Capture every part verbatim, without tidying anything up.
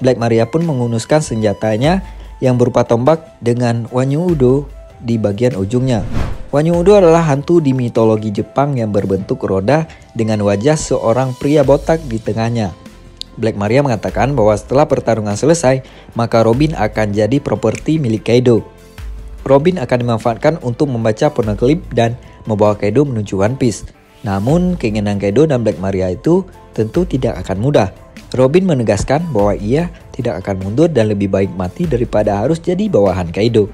Black Maria pun menghunuskan senjatanya yang berupa tombak dengan Wanyu Udo di bagian ujungnya. Wanyu Udo adalah hantu di mitologi Jepang yang berbentuk roda dengan wajah seorang pria botak di tengahnya. Black Maria mengatakan bahwa setelah pertarungan selesai, maka Robin akan jadi properti milik Kaido. Robin akan dimanfaatkan untuk membaca poneglyph dan membawa Kaido menuju One Piece. Namun, keinginan Kaido dan Black Maria itu tentu tidak akan mudah. Robin menegaskan bahwa ia tidak akan mundur dan lebih baik mati daripada harus jadi bawahan Kaido.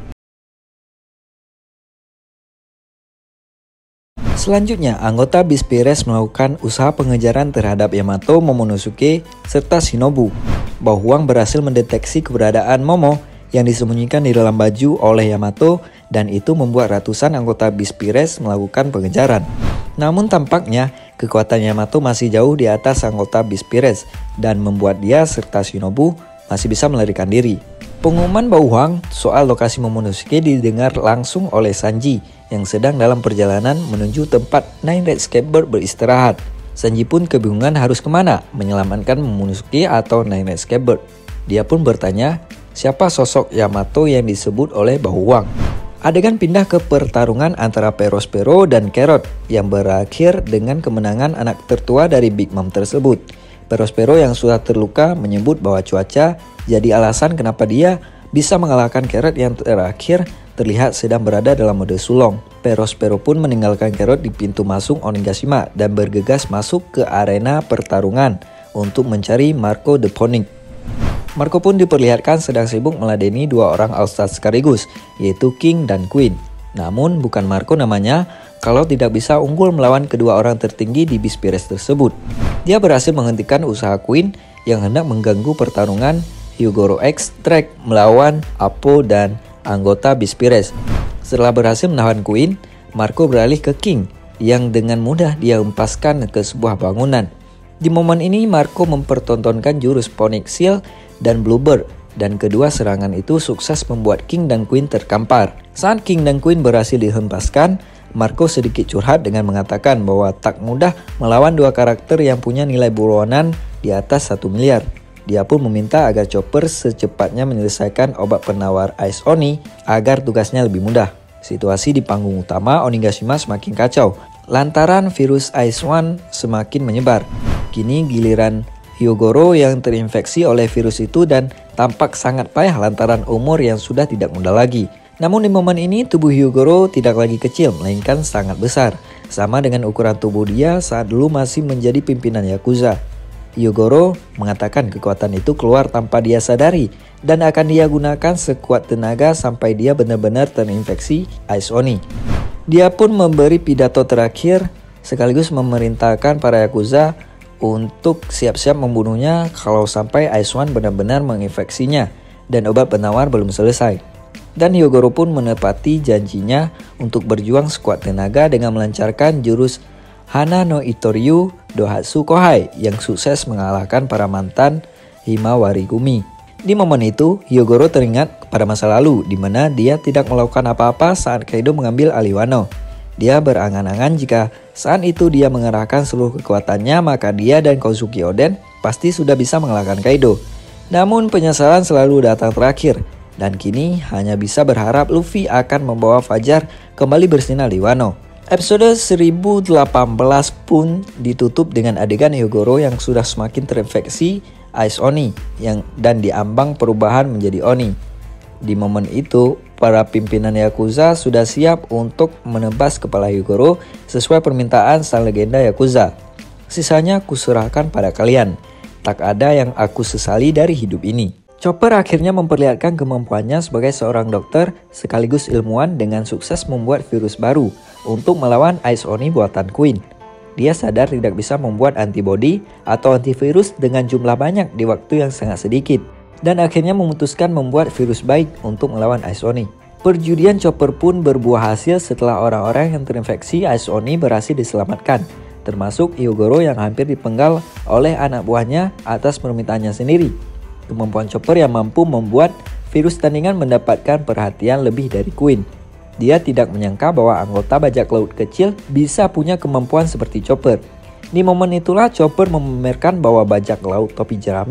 Selanjutnya, anggota Beast Pirates melakukan usaha pengejaran terhadap Yamato, Momonosuke, serta Shinobu. Bao Huang berhasil mendeteksi keberadaan Momo yang disembunyikan di dalam baju oleh Yamato, dan itu membuat ratusan anggota Beast Pirates melakukan pengejaran. Namun tampaknya kekuatan Yamato masih jauh di atas anggota Beast Pirates dan membuat dia serta Shinobu masih bisa melarikan diri. Pengumuman Bao Huang soal lokasi Momonosuke didengar langsung oleh Sanji yang sedang dalam perjalanan menuju tempat Nine Red Skatebird beristirahat. Sanji pun kebingungan harus kemana, menyelamatkan Momonosuke atau Nine Red Skatebird. Dia pun bertanya, siapa sosok Yamato yang disebut oleh Bao Huang? Adegan pindah ke pertarungan antara Perospero dan Carrot yang berakhir dengan kemenangan anak tertua dari Big Mom tersebut. Perospero yang sudah terluka menyebut bahwa cuaca jadi alasan kenapa dia bisa mengalahkan Carrot yang terakhir terlihat sedang berada dalam mode sulong. Perospero pun meninggalkan Carrot di pintu masuk Onigashima dan bergegas masuk ke arena pertarungan untuk mencari Marco the Ponic. Marco pun diperlihatkan sedang sibuk meladeni dua orang All-Stars sekaligus, yaitu King dan Queen. Namun bukan Marco namanya kalau tidak bisa unggul melawan kedua orang tertinggi di Beast Pirates tersebut. Dia berhasil menghentikan usaha Queen yang hendak mengganggu pertarungan Hyogoro X Track melawan Apo dan anggota Beast Pirates. Setelah berhasil menahan Queen, Marco beralih ke King yang dengan mudah dia hempaskan ke sebuah bangunan. Di momen ini Marco mempertontonkan jurus Ponic Seal dan Bluebird, dan kedua serangan itu sukses membuat King dan Queen terkampar. Saat King dan Queen berhasil dihempaskan, Marco sedikit curhat dengan mengatakan bahwa tak mudah melawan dua karakter yang punya nilai buronan di atas satu miliar. Dia pun meminta agar Chopper secepatnya menyelesaikan obat penawar Ice Oni agar tugasnya lebih mudah. Situasi di panggung utama Onigashima semakin kacau lantaran virus Ice One semakin menyebar. Kini giliran Hyogoro yang terinfeksi oleh virus itu dan tampak sangat payah lantaran umur yang sudah tidak muda lagi. Namun di momen ini tubuh Hyogoro tidak lagi kecil melainkan sangat besar, sama dengan ukuran tubuh dia saat dulu masih menjadi pimpinan Yakuza. Hyogoro mengatakan kekuatan itu keluar tanpa dia sadari dan akan dia gunakan sekuat tenaga sampai dia benar-benar terinfeksi Ice Oni. Dia pun memberi pidato terakhir sekaligus memerintahkan para Yakuza untuk siap-siap membunuhnya kalau sampai Ice One benar-benar menginfeksinya dan obat penawar belum selesai. Dan Hyogoro pun menepati janjinya untuk berjuang sekuat tenaga dengan melancarkan jurus Hana no Itoryu Dohatsu Kohai yang sukses mengalahkan para mantan Himawari Gumi. Di momen itu, Hyogoro teringat pada masa lalu di mana dia tidak melakukan apa-apa saat Kaido mengambil alih Wano. Dia berangan-angan jika saat itu dia mengerahkan seluruh kekuatannya maka dia dan Kozuki Oden pasti sudah bisa mengalahkan Kaido. Namun penyesalan selalu datang terakhir dan kini hanya bisa berharap Luffy akan membawa Fajar kembali bersinar di Wano. Episode seribu delapan belas pun ditutup dengan adegan Hyogoro yang sudah semakin terinfeksi Ice Oni yang dan diambang perubahan menjadi Oni. Di momen itu, para pimpinan Yakuza sudah siap untuk menebas kepala Hyogoro sesuai permintaan sang legenda Yakuza. Sisanya kuserahkan pada kalian. Tak ada yang aku sesali dari hidup ini. Chopper akhirnya memperlihatkan kemampuannya sebagai seorang dokter sekaligus ilmuwan dengan sukses membuat virus baru untuk melawan Ice Oni buatan Queen. Dia sadar tidak bisa membuat antibodi atau antivirus dengan jumlah banyak di waktu yang sangat sedikit. Dan akhirnya memutuskan membuat virus baik untuk melawan Ice Oni. Perjudian Chopper pun berbuah hasil setelah orang-orang yang terinfeksi Ice Oni berhasil diselamatkan, termasuk Hyogoro yang hampir dipenggal oleh anak buahnya atas permintaannya sendiri. Kemampuan Chopper yang mampu membuat virus tandingan mendapatkan perhatian lebih dari Queen. Dia tidak menyangka bahwa anggota bajak laut kecil bisa punya kemampuan seperti Chopper. Di momen itulah Chopper memamerkan bahwa bajak laut topi jerami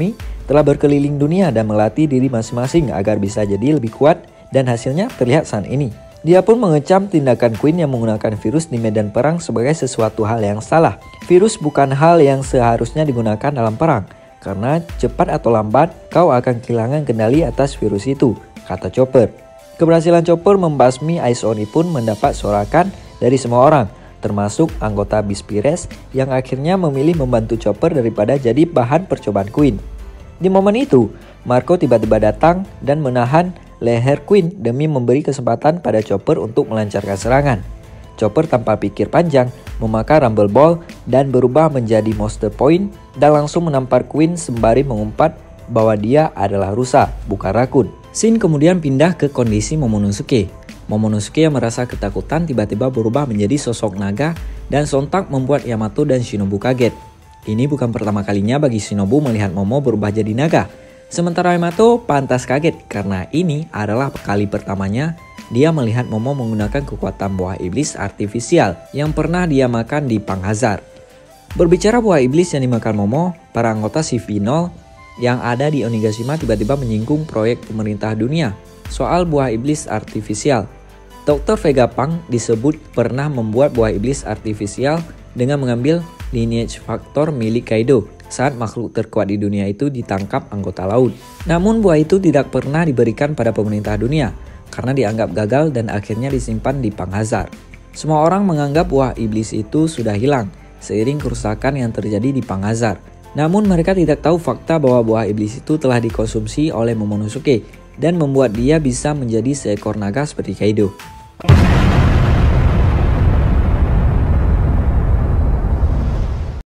telah berkeliling dunia dan melatih diri masing-masing agar bisa jadi lebih kuat, dan hasilnya terlihat saat ini. Dia pun mengecam tindakan Queen yang menggunakan virus di medan perang sebagai sesuatu hal yang salah. Virus bukan hal yang seharusnya digunakan dalam perang, karena cepat atau lambat kau akan kehilangan kendali atas virus itu, kata Chopper. Keberhasilan Chopper membasmi Ice Oni pun mendapat sorakan dari semua orang, termasuk anggota Beast Pirates yang akhirnya memilih membantu Chopper daripada jadi bahan percobaan Queen. Di momen itu, Marco tiba-tiba datang dan menahan leher Queen demi memberi kesempatan pada Chopper untuk melancarkan serangan. Chopper tanpa pikir panjang memakai Rumble Ball dan berubah menjadi Monster Point dan langsung menampar Queen sembari mengumpat bahwa dia adalah rusa, bukan rakun. Scene kemudian pindah ke kondisi Momonosuke. Momonosuke yang merasa ketakutan tiba-tiba berubah menjadi sosok naga dan sontak membuat Yamato dan Shinobu kaget. Ini bukan pertama kalinya bagi Shinobu melihat Momo berubah jadi naga. Sementara Yamato pantas kaget karena ini adalah kali pertamanya dia melihat Momo menggunakan kekuatan buah iblis artifisial yang pernah dia makan di Panghazard. Berbicara buah iblis yang dimakan Momo, para anggota C V nol yang ada di Onigashima tiba-tiba menyinggung proyek pemerintah dunia soal buah iblis artifisial. dokter Vegapunk disebut pernah membuat buah iblis artifisial dengan mengambil lineage faktor milik Kaido saat makhluk terkuat di dunia itu ditangkap anggota laut. Namun buah itu tidak pernah diberikan pada pemerintah dunia karena dianggap gagal dan akhirnya disimpan di Panghazard. Semua orang menganggap buah iblis itu sudah hilang seiring kerusakan yang terjadi di Panghazard. Namun mereka tidak tahu fakta bahwa buah iblis itu telah dikonsumsi oleh Momonosuke dan membuat dia bisa menjadi seekor naga seperti Kaido.